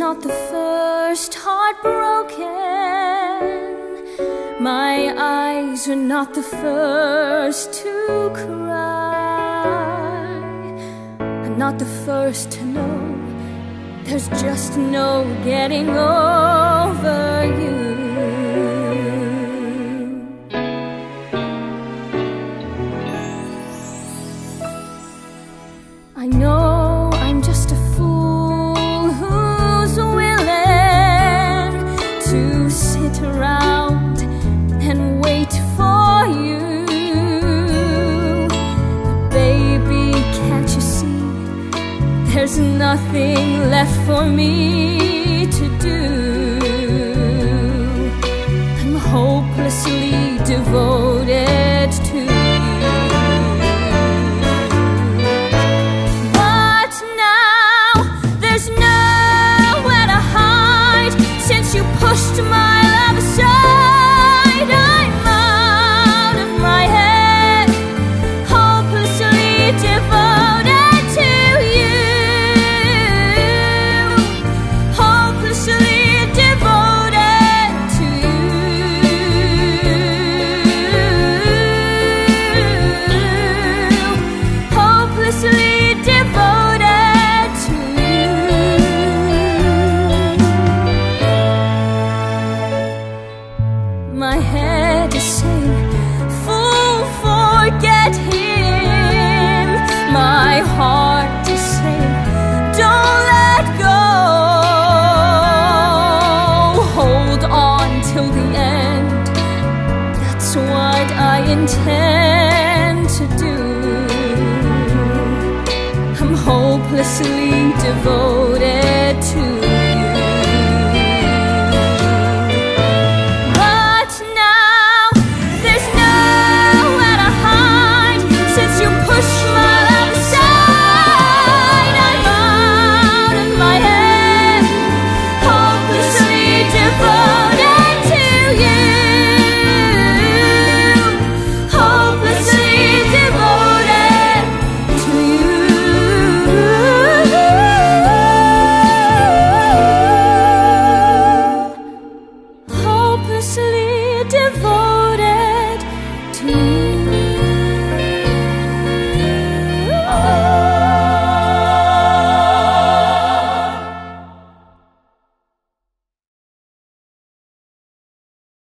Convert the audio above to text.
not the first heart broken. My eyes are not the first to cry. I'm not the first to know there's just no getting over you. I know I'm just a fool who's willing to sit around and wait for you. But baby, can't you see, there's nothing left for me to do. I'm hopelessly devoted to you. You pushed my love aside. I'm out of my head, hopelessly devoted to you. Hopelessly devoted to you. Hopelessly devoted to you. My head is saying, fool, forget him. My heart is saying, don't let go. Hold on till the end. That's what I intend to do. I'm hopelessly devoted to you. Devoted